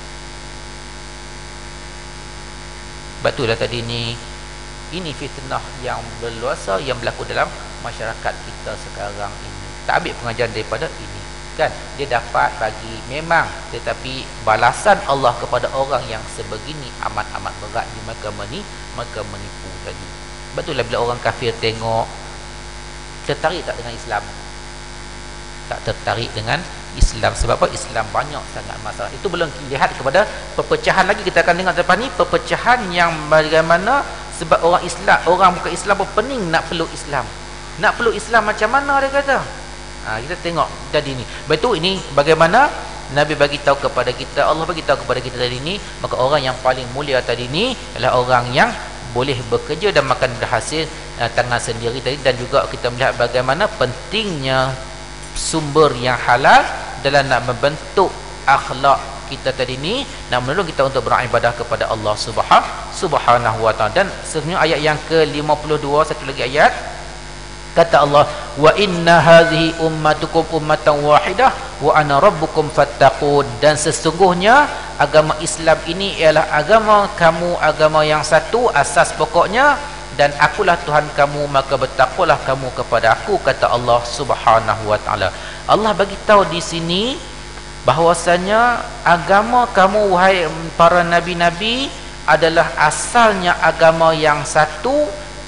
Betullah tadi ni, ini fitnah yang berluasa yang berlaku dalam masyarakat kita sekarang ini. Tak ambil pengajaran daripada ini. Kan dia dapat bagi memang, tetapi balasan Allah kepada orang yang sebegini amat-amat berat. Di maka meni maka menipu tadi. Betullah bila orang kafir tengok, tertarik tak dengan Islam? Tak tertarik dengan Islam. Sebab apa? Islam banyak sangat masalah. Itu belum lihat kepada perpecahan lagi. Kita akan tengok depan ni perpecahan yang bagaimana. Sebab orang Islam, orang bukan Islam pun pening nak peluk Islam. Nak peluk Islam macam mana dia kata? Ha, kita tengok tadi ni. Betul ini bagaimana Nabi bagi tahu kepada kita, Allah bagi tahu kepada kita tadi ni, maka orang yang paling mulia tadi ni adalah orang yang boleh bekerja dan makan berhasil uh, tangan sendiri tadi. Dan juga kita melihat bagaimana pentingnya sumber yang halal dalam nak membentuk akhlak kita tadi ni, nak menolong kita untuk beribadah kepada Allah Subhanahu wa taala. Dan sebenarnya ayat yang ke lima puluh dua, satu lagi ayat, kata Allah, wa inna hadhihi ummatukum ummatan wahidah wa ana rabbukum fattaqun. Dan sesungguhnya agama Islam ini ialah agama kamu, agama yang satu, asas pokoknya, dan akulah Tuhan kamu, maka bertakwalah kamu kepada aku, kata Allah Subhanahu wa taala. Allah bagi tahu di sini bahwasanya agama kamu wahai para nabi-nabi adalah asalnya agama yang satu,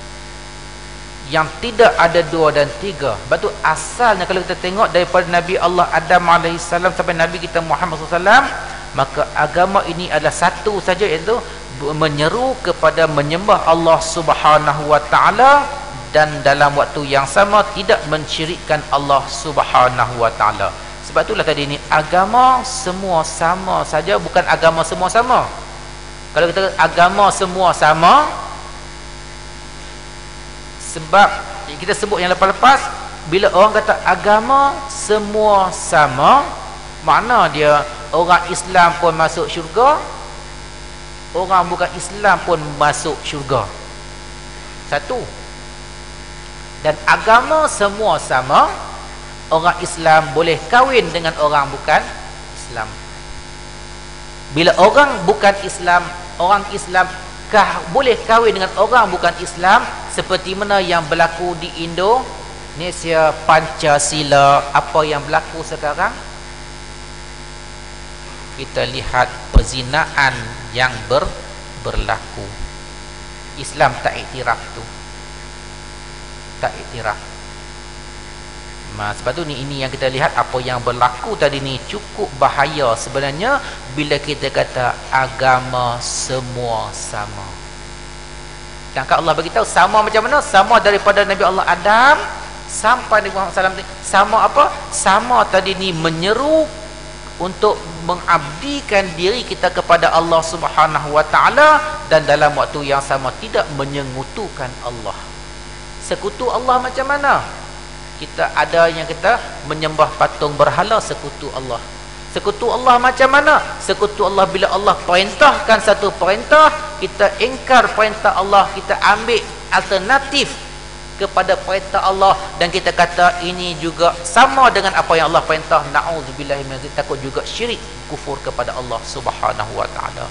yang tidak ada dua dan tiga. Sebab tu asalnya kalau kita tengok daripada Nabi Allah Adam alaihissalam sampai Nabi kita Muhammad sallallahu alaihi wasallam, maka agama ini adalah satu saja, iaitu menyeru kepada menyembah Allah Subhanahu wa taala, dan dalam waktu yang sama tidak mensyirikkan Allah Subhanahu wa taala. Sebab itulah tadi ni agama semua sama saja, bukan agama semua sama. Kalau kita kata agama semua sama, sebab kita sebut yang lepas-lepas, bila orang kata agama semua sama, makna dia orang Islam pun masuk syurga, orang bukan Islam pun masuk syurga. Satu. Dan agama semua sama, orang Islam boleh kahwin dengan orang bukan Islam. Bila orang bukan Islam, orang Islam kah boleh kahwin dengan orang bukan Islam, seperti mana yang berlaku di Indonesia, Pancasila. Apa yang berlaku sekarang? Kita lihat perzinaan yang ber, berlaku. Islam tak iktiraf tu, tak iktiraf. Nah, sebab tu ni ini yang kita lihat apa yang berlaku tadi ni cukup bahaya sebenarnya bila kita kata agama semua sama. Dan Allah bagi tahu sama macam mana? Sama daripada Nabi Allah Adam sampai Nabi Muhammad sallallahu alaihi wasallam. Sama apa? Sama tadi ni menyeru untuk mengabdikan diri kita kepada Allah Subhanahu wa taala, dan dalam waktu yang sama tidak menyengutukan Allah. Sekutu Allah macam mana? kita ada yang kita menyembah patung berhala sekutu Allah. Sekutu Allah macam mana? Sekutu Allah bila Allah perintahkan satu perintah, kita ingkar perintah Allah, kita ambil alternatif kepada perintah Allah dan kita kata ini juga sama dengan apa yang Allah perintah. Na'udzubillahi min dzalik, takut juga syirik, kufur kepada Allah Subhanahu wa taala.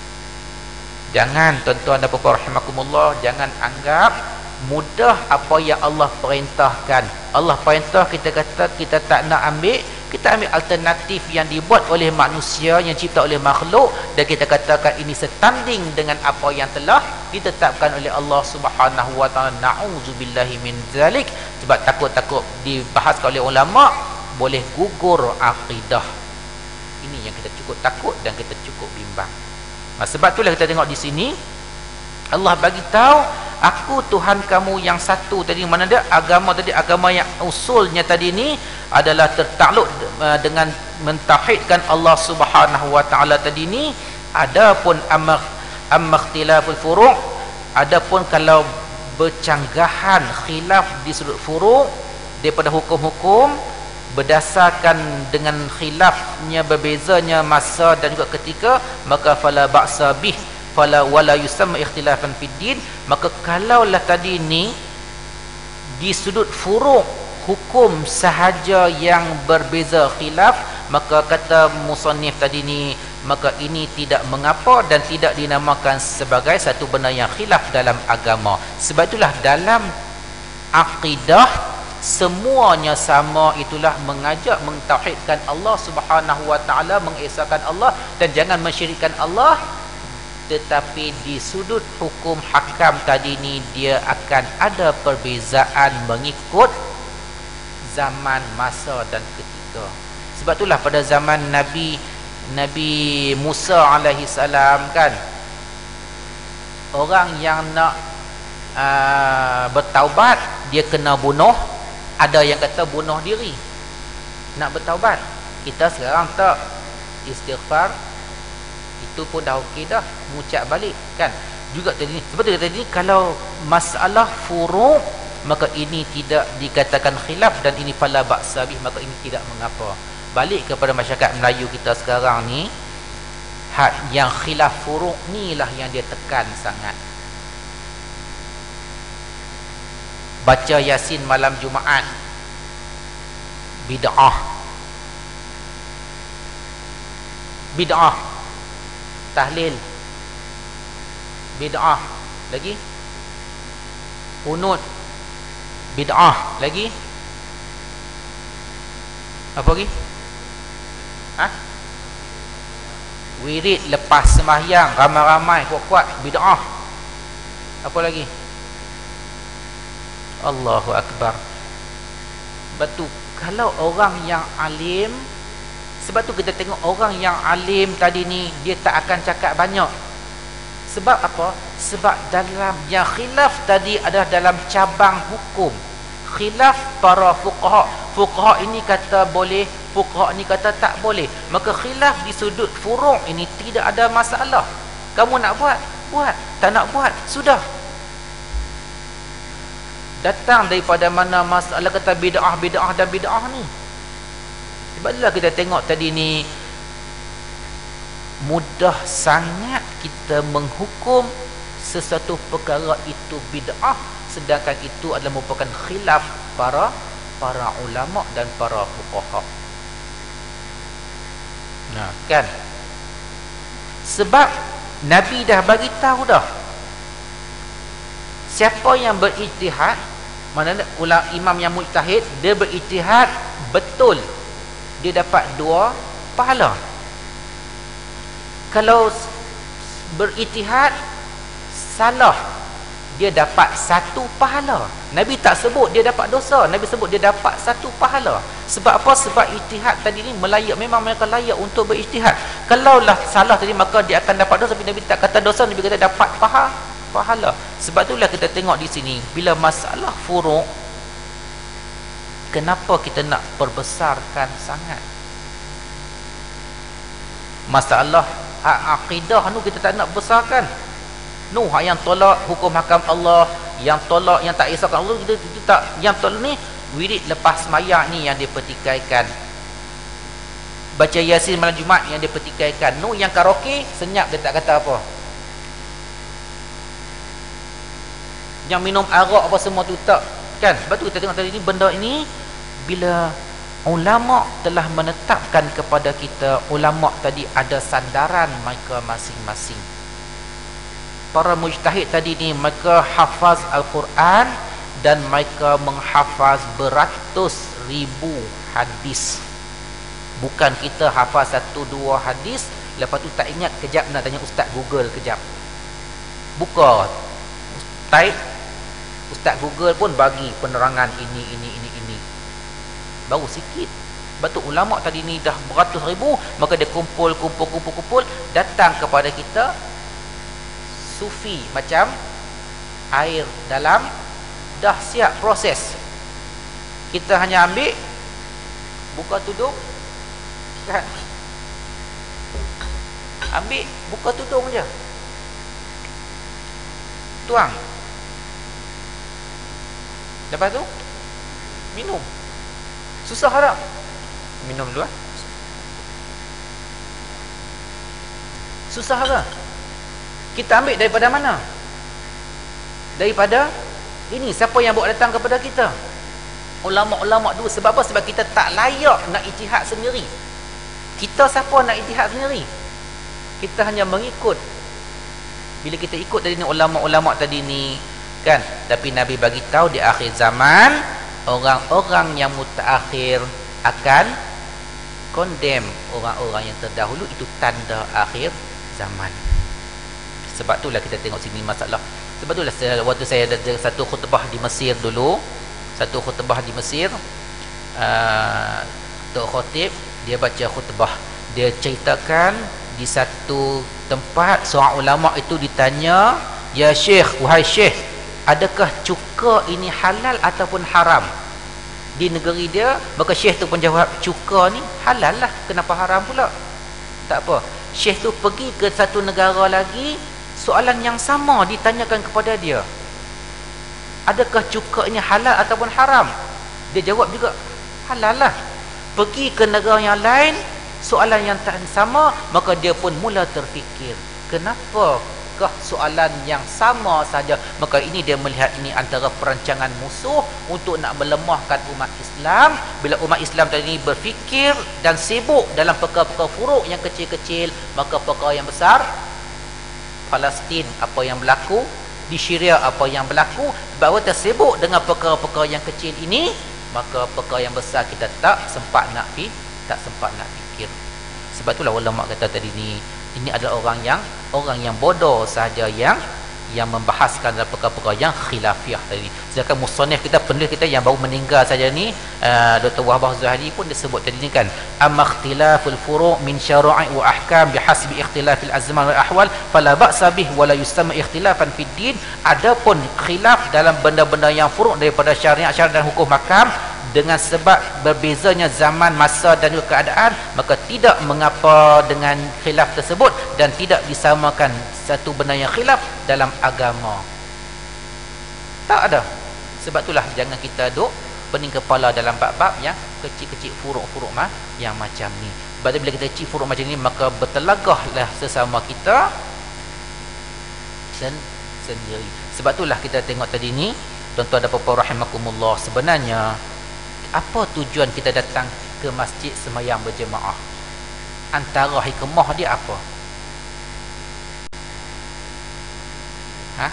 Jangan tuan-tuan dan puan-puan rahimakumullah, jangan anggap mudah apa yang Allah perintahkan. Allah perintah, kita kata kita tak nak ambil, kita ambil alternatif yang dibuat oleh manusia, yang cipta oleh makhluk, dan kita katakan ini setanding dengan apa yang telah ditetapkan oleh Allah Subhanahu wa taala. Na'udzubillahi min dzalik. Sebab takut-takut dibahas oleh ulama boleh gugur akidah. Ini yang kita cukup takut dan kita cukup bimbang. Nah, sebab itulah kita tengok di sini Allah bagi tahu, aku Tuhan kamu yang satu. Tadi mana dia agama tadi, agama yang usulnya tadi ni adalah tertakluk dengan mentauhidkan Allah Subhanahu wa taala tadi ni. Adapun amma amma ikhtilaful furu', adapun kalau bercanggahan khilaf di sudut furu' daripada hukum-hukum berdasarkan dengan khilafnya berbezanya masa dan juga ketika, maka fala ba'sa bih fala wala yusamma ikhtilafan fid din. Maka kalaulah tadi ni di sudut furu' hukum sahaja yang berbeza khilaf, maka kata musannif tadi ni, maka ini tidak mengapa dan tidak dinamakan sebagai satu benda yang khilaf dalam agama. Sebab itulah dalam akidah semuanya sama, itulah mengajak mentauhidkan Allah Subhanahu wa taala, mengesahkan Allah dan jangan mensyirikkan Allah. Tetapi di sudut hukum hakam tadi ni dia akan ada perbezaan mengikut zaman, masa dan ketika. Sebab itulah pada zaman Nabi Nabi Musa alaihi salam kan, orang yang nak uh, bertaubat dia kena bunuh. Ada yang kata bunuh diri nak bertaubat. Kita sekarang tak, istighfar itu pun dah okey dah, mengucap balik kan. Juga tadi seperti tadi, kalau masalah furu' maka ini tidak dikatakan khilaf dan ini fala ba'sa bih, maka ini tidak mengapa. Balik kepada masyarakat Melayu kita sekarang ni, had yang khilaf furu' ni lah yang dia tekan sangat. Baca Yasin malam Jumaat bid'ah, bid'ah. Tahlil bid'ah lagi, kunut bid'ah lagi, apa lagi? Ha? Wirid lepas sembahyang ramai-ramai kuat-kuat bid'ah. Apa lagi? Allahu Akbar. Betul. Kalau orang yang alim, sebab tu kita tengok orang yang alim tadi ni dia tak akan cakap banyak. Sebab apa? Sebab dalam yang khilaf tadi adalah dalam cabang hukum. Khilaf para fuqaha. Fuqaha ini kata boleh, fuqaha ini kata tak boleh. Maka khilaf di sudut furu' ini tidak ada masalah. Kamu nak buat, buat. Tak nak buat, sudah. Datang daripada mana masalah kata bid'ah, bid'ah dan bid'ah ni. Sebab itulah kita tengok tadi ni, mudah sangat kita menghukum sesuatu perkara itu bid'ah, sedangkan itu adalah merupakan khilaf para para ulama dan para fuqaha. Nah, kan? Sebab Nabi dah bagi tahu dah. Siapa yang berijtihad, mana ulama imam yang mujtahid, dia berijtihad betul, dia dapat dua pahala. Kalau berijtihad salah, dia dapat satu pahala. Nabi tak sebut dia dapat dosa, Nabi sebut dia dapat satu pahala. Sebab apa? Sebab ijtihad tadi ni melayak, memang mereka layak untuk berijtihad. Kalaulah salah tadi maka dia akan dapat dosa, tapi Nabi tak kata dosa, Nabi kata dapat pahala. pahala. Sebab itulah kita tengok di sini, bila masalah furu', kenapa kita nak perbesarkan sangat? Masalah akidah tu kita tak nak besarkan. Nu yang tolak hukum hakam Allah, yang tolak, yang tak isahkan Allah, kita, kita tak, yang tolak ni wirid lepas sembahyang ni yang dia pertikaikan, baca Yasin malam Jumaat yang dia pertikaikan. No, yang karaoke senyap, dia tak kata apa. Yang minum arak apa semua tu tak, kan? Sebab tu kita tengok tadi ni, benda ini bila ulama telah menetapkan kepada kita, ulama tadi ada sandaran mereka masing-masing. Para mujtahid tadi ni mereka hafaz Al-Quran dan mereka menghafaz beratus ribu hadis. Bukan kita hafaz satu dua hadis, lepas tu tak ingat, kejap nak tanya Ustaz Google kejap. Buka type, Ustaz Google pun bagi penerangan ini, ini, ini, ini. Baru sikit. Sebab tu ulama tadi ni dah beratus ribu, maka dia kumpul, kumpul, kumpul, kumpul, datang kepada kita sufi macam air dalam, dah siap proses. Kita hanya ambil, buka tudung, kan? Ambil, buka tudung je, tuang, lepas tu minum. Susah tak? Minum dulu, eh? Susah ke? Kita ambil daripada mana? Daripada ini. Siapa yang bawa datang kepada kita? Ulama-ulama dulu. Sebab apa? Sebab kita tak layak nak ijtihad sendiri. Kita siapa nak ijtihad sendiri? Kita hanya mengikut. Bila kita ikut tadi ni ulama-ulama tadi ni, kan? Tapi Nabi bagi tahu di akhir zaman, orang-orang yang mutaakhir akan condemn orang-orang yang terdahulu. Itu tanda akhir zaman. Sebab itulah kita tengok sini masalah. Sebab itulah waktu saya ada satu khutbah di Mesir dulu, satu khutbah di Mesir, uh, Tok Khotib dia baca khutbah, dia ceritakan di satu tempat seorang ulama itu ditanya, "Ya Syekh, wahai Syekh, adakah cuka ini halal ataupun haram?" Di negeri dia, maka Syekh tu pun jawab, "Cuka ni halal lah, kenapa haram pula?" Tak apa. Syekh tu pergi ke satu negara lagi, soalan yang sama ditanyakan kepada dia, adakah cuka ini halal ataupun haram? Dia jawab juga, halal lah. Pergi ke negara yang lain, soalan yang tak sama, maka dia pun mula terfikir, kenapakah soalan yang sama saja? Maka ini dia melihat ini antara perancangan musuh untuk nak melemahkan umat Islam. Bila umat Islam tadi ini berfikir dan sibuk dalam perkara-perkara furuk yang kecil-kecil, maka perkara yang besar, Palestin apa yang berlaku, di Syria apa yang berlaku, bahawa tersibuk dengan perkara-perkara yang kecil ini, maka perkara yang besar kita tak sempat nak fi, tak sempat nak fikir. Sebab itulah ulama kata tadi ni, ini adalah orang yang orang yang bodoh sahaja yang yang membahaskan dalam perkara-perkara yang khilafiah tadi. Sedangkan musannif kita, penulis kita yang baru meninggal saja ni, uh, Doktor Wahbah Zuhadi pun disebut tadi ni kan, amma ikhtilaful furu' min syara'i wa ahkam bihasbi ikhtilafil azman wal ahwal fala ba'sa bih wa la yusamma ikhtilafan fid din. Adapun khilaf dalam benda-benda yang furu' daripada syariat syariat dan hukum mahkam dengan sebab berbezanya zaman, masa dan juga keadaan, maka tidak mengapa dengan khilaf tersebut dan tidak disamakan satu benda yang khilaf dalam agama. Tak ada. Sebab itulah jangan kita duk pening kepala dalam bab-bab yang kecil-kecil, furuk-furuk mah yang macam ni. Sebab bila kita kecil furuk macam ni, maka bertelagahlah sesama kita sen sendiri. Sebab itulah kita tengok tadi ni, tuan-tuan dan puan-puan rahimakumullah, sebenarnya apa tujuan kita datang ke masjid sembahyang berjemaah? Antara hikmah dia apa? Ha?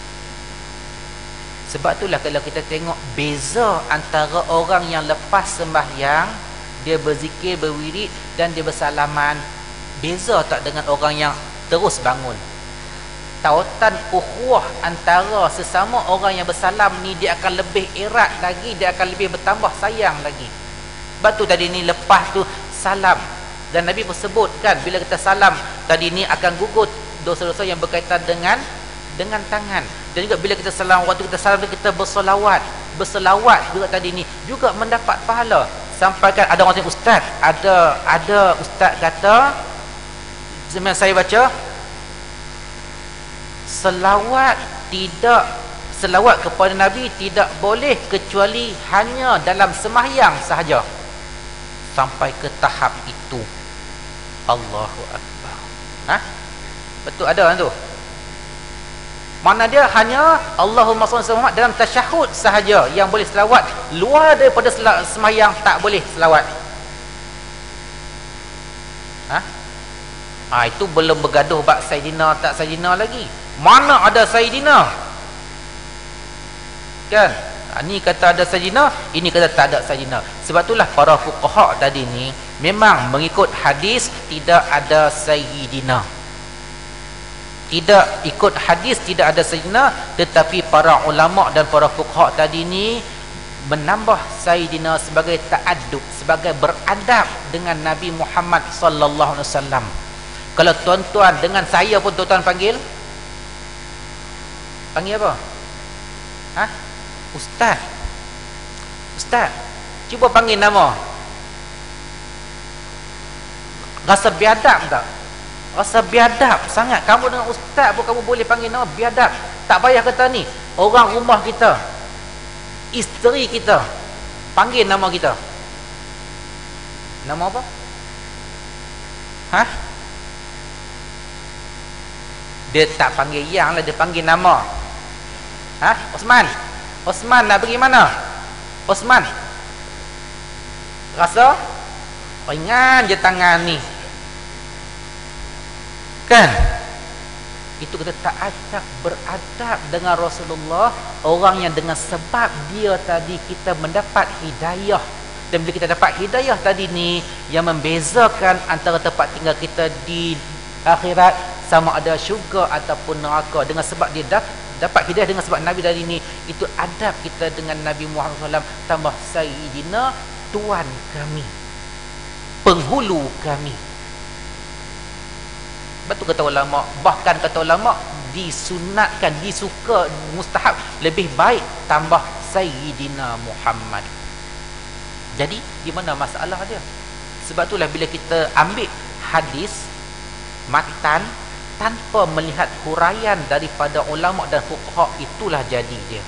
Sebab itulah kalau kita tengok beza antara orang yang lepas sembahyang, dia berzikir, berwirid dan dia bersalaman, beza tak dengan orang yang terus bangun? Tautan ukhuwah antara sesama orang yang bersalam ni, dia akan lebih erat lagi, dia akan lebih bertambah sayang lagi. Sebab tu tadi ni lepas tu salam, dan Nabi pun sebut kan, bila kita salam tadi ni akan gugur dosa-dosa yang berkaitan dengan dengan tangan. Dan juga bila kita salam, waktu kita salam kita bersolawat, berselawat juga tadi ni juga mendapat pahala. Sampaikan ada orang tanya, ustaz, ada ada ustaz kata, zaman saya baca, selawat tidak selawat kepada Nabi tidak boleh kecuali hanya dalam sembahyang sahaja. Sampai ke tahap itu. Allahu Akbar. Ha? Betul ada kan tu? Mana dia hanya Allahumma shalli ala Muhammad dalam tasyahud sahaja yang boleh selawat. Luar daripada sembahyang tak boleh selawat. Ha? Ha, itu belum bergaduh bab Sayyidina tak Sayyidina lagi. Mana ada Sayyidina? Kan? Ha, ni kata ada Sayyidina, ini kata tak ada Sayyidina. Sebab itulah para fuqaha tadi ni memang mengikut hadis tidak ada Sayyidina. Tidak ikut hadis tidak ada Sayyidina, tetapi para ulama dan para fuqaha tadi ni menambah Sayyidina sebagai ta'addub, sebagai beradab dengan Nabi Muhammad sallallahu alaihi wasallam. Kalau tuan-tuan dengan saya pun tuan-tuan panggil panggil apa? Ha? Ustaz. Ustaz. Cuba panggil nama. Rasa biadab tak? Rasa biadab sangat. Kamu dengan ustaz pun kamu boleh panggil nama biadab. Tak payah kata ni orang rumah kita, isteri kita, panggil nama kita. Nama apa? Hah? Dia tak panggil yang lah, dia panggil nama. Hah? Osman. Osman nak pergi mana? Osman. Rasa ringan je tangan ni. Kan? Itu kata ta'adab, beradab dengan Rasulullah, orang yang dengan sebab dia tadi kita mendapat hidayah. Dan bila kita dapat hidayah tadi ni, yang membezakan antara tempat tinggal kita di akhirat sama ada syurga ataupun neraka, dengan sebab dia dapat, dapat hidayah dengan sebab Nabi tadi ni, itu adab kita dengan Nabi Muhammad sallallahu alaihi wasallam, tambah Sayyidina, Tuan kami, penghulu kami. Betul kata ulama, bahkan kata ulama disunatkan, disuka, mustahab, lebih baik tambah Sayyidina Muhammad. Jadi di mana masalah dia? Sebab itulah bila kita ambil hadis matan tanpa melihat huraian daripada ulama dan fuqaha, itulah jadi dia.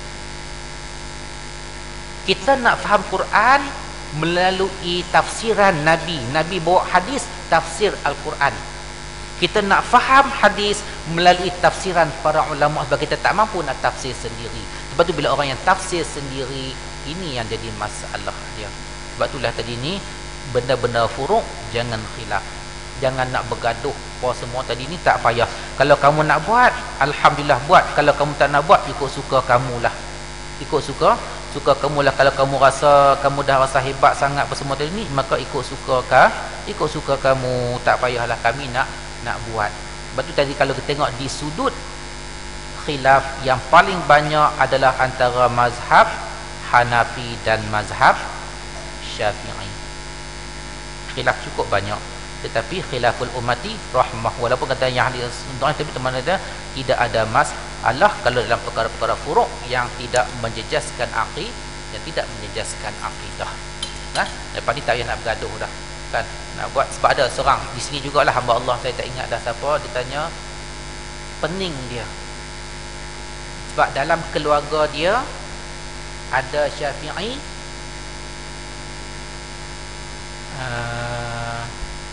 Kita nak faham Quran melalui tafsiran Nabi. Nabi bawa hadis, tafsir Al-Quran. Kita nak faham hadis melalui tafsiran para ulama, sebab kita tak mampu nak tafsir sendiri. Sebab tu bila orang yang tafsir sendiri, ini yang jadi masalah dia. Sebab itulah tadi ni benda-benda furuk jangan khilaf, jangan nak bergaduh. Apa semua tadi ni tak payah. Kalau kamu nak buat, alhamdulillah buat. Kalau kamu tak nak buat, ikut suka kamulah. Ikut suka suka kamulah. Kalau kamu rasa kamu dah rasa hebat sangat apa semua tadi ni, maka ikut suka ka, ikut suka kamu. Tak payahlah kami nak nak buat. Sebab tu tadi kalau kita tengok di sudut khilaf, yang paling banyak adalah antara mazhab Hanafi dan mazhab Syafi'i. Khilaf cukup banyak, tetapi khilaful ummati rahmah, walaupun kata yang hadis dhaif, tapi teman ada tidak ada masalah kalau dalam perkara-perkara furuk yang tidak menjejaskan aqid, yang tidak menjejaskan akidah. Nah, lepas ni tak payah nak bergaduh dah. Kan nak buat, sebab ada seorang di sini jugalah hamba Allah, saya tak ingat dah siapa, dia tanya pening dia sebab dalam keluarga dia ada Syafi'i, uh,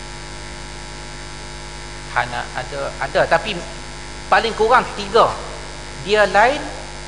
Hana ada ada tapi paling kurang tiga, dia lain,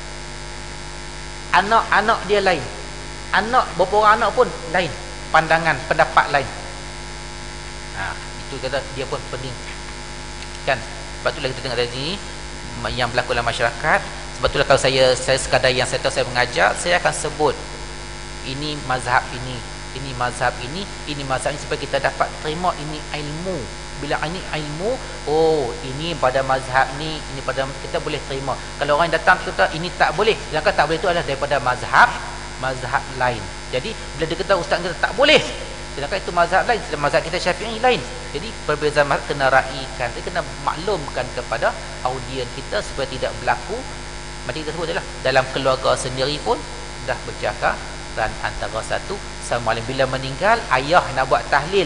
anak-anak dia lain, anak beberapa orang anak pun lain, pandangan, pendapat lain. Ha, itu kata dia pun pening. Kan? Sebab itulah kita tengok dari sini yang berlaku dalam masyarakat. Sebab itulah kalau saya saya sekadar yang saya tahu saya mengajar, saya akan sebut ini mazhab ini, ini mazhab ini, ini mazhab ini, supaya kita dapat terima ini ilmu. Bila ini ilmu, oh ini pada mazhab ni, ini pada, kita boleh terima. Kalau orang yang datang kata ini tak boleh, sedangkan tak boleh itu adalah daripada mazhab mazhab lain. Jadi bila dia kata ustaz kita tak boleh, sedangkan itu mazhab lain, sedangkan mazhab kita Syafi'i lain. Jadi perbezaan mazhab kena raikan, dia kena maklumkan kepada audien kita supaya tidak berlaku. Macam kita sebut je lah, dalam keluarga sendiri pun dah bercakap dan antara satu sama lain. Bila meninggal, ayah nak buat tahlil,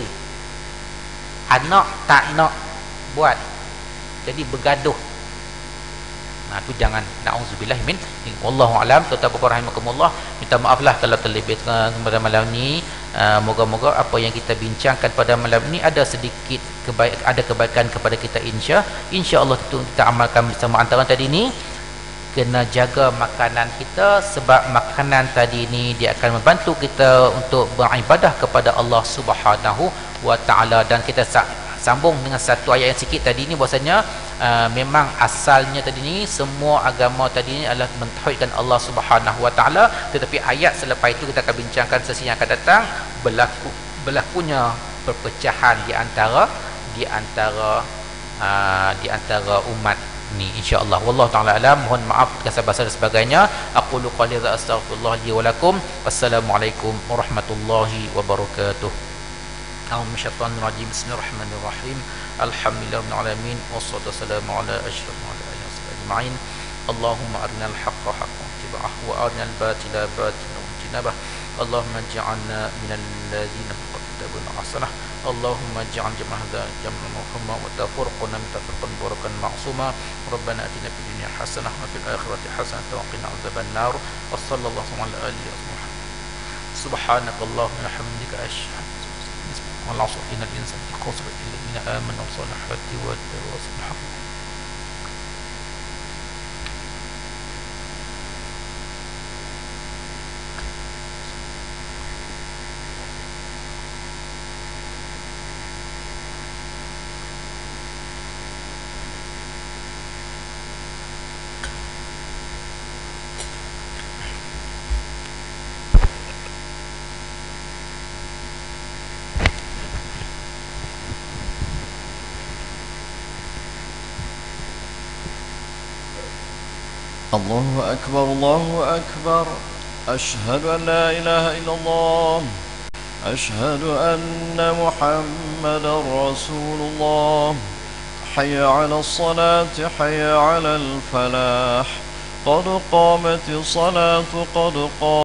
anak tak nak buat, jadi bergaduh. Ha, tu jangan, na'udzubillah min. Wallahu alam. Tuan-tuan rahimakumullah, minta maaflah kalau terlebih pada malam ni. Uh, moga-moga apa yang kita bincangkan pada malam ni ada sedikit kebaik, ada kebaikan kepada kita, insya insya-Allah. Itu kita amalkan bersama. Antara tadi ni kena jaga makanan kita, sebab makanan tadi ni dia akan membantu kita untuk beribadah kepada Allah Subhanahu wa taala. Dan kita sambung dengan satu ayat yang sikit tadi ni, bahasanya uh, memang asalnya tadi ni semua agama tadi ni adalah mentauhidkan Allah Subhanahu wa taala, tetapi ayat selepas itu kita akan bincangkan sesi yang akan datang, berlaku berlakunya perpecahan di antara di antara uh, di antara umat ni, insya-Allah. Wallahu taala alam. Mohon maaf kasar bahasa dan sebagainya. Aqulu qali hadza astaghfirullah li wa lakum. Wassalamualaikum warahmatullahi wabarakatuh. A'udzu minasyaitonir rajim. Bismillahirrahmanirrahim. Alhamdulillahirabbil alamin wassalatu wassalamu ala asyrafil anbiya'i ajma'in. Allahumma arinal haqqa haqqan wattiba'ah wa arinal batila batilan wajtinabah. Allahumma ij'alna minal ladzina qattabul hasanah. Allahumma ij'al jam'a hadza jam'an marhuma wa tafurqana min tafriqan barakan ma'suma. Rabbana atina fid dunya hasanah wa fil akhirati hasanah wa qina adzaban nar. Wa sallallahu ala alihi wa sahbihi. Subhanakallahumma wa hamdika asyhadu والعصر إن الإنسان خسر إلا الذين آمنوا وصلحوا وتواصوا بالحق. الله أكبر الله أكبر أشهد أن لا إله إلا الله أشهد أن محمد رسول الله حي على الصلاة حي على الفلاح قد قامت الصلاة قد قامت